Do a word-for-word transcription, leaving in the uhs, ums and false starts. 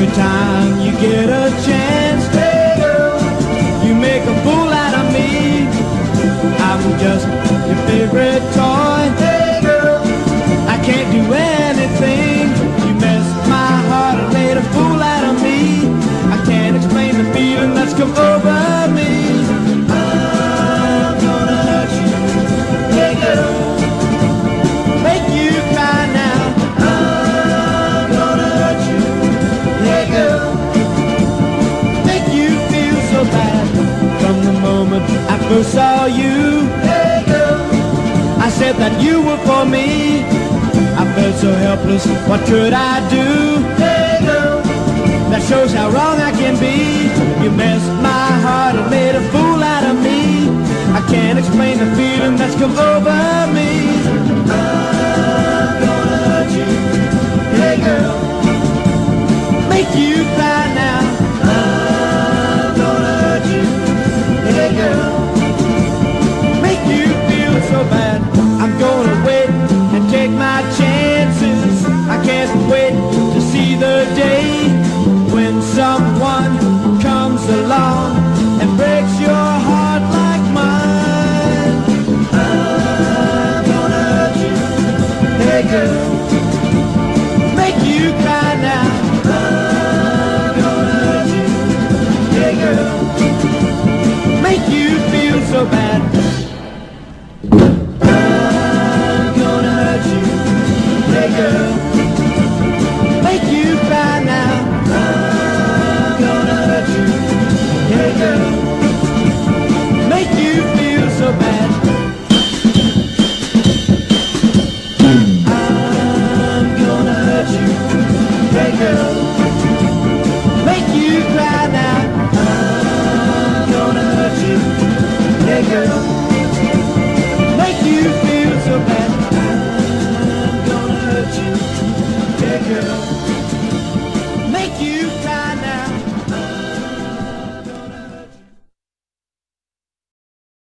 Anytime you get a chance, hey girl, you make a fool out of me. I'm just your favorite toy, hey girl, I can't do anything. You messed my heart and made a fool out of me. I can't explain the feeling that's come over me. I'm gonna hurt you, hey girl, make you cry now. I'm gonna hurt you, hey girl, make you feel so bad. From the moment I first saw you, hey girl, I said that you were for me. I felt so helpless, what could I do? Hey girl, that shows how wrong I can be. You messed my heart and made a fool out of me. I can't explain the feeling that's come over me. I'm gonna hurt you, hey girl,